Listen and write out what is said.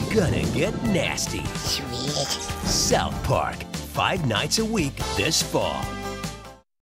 gonna get nasty. Sweet. South Park, 5 nights a week this fall.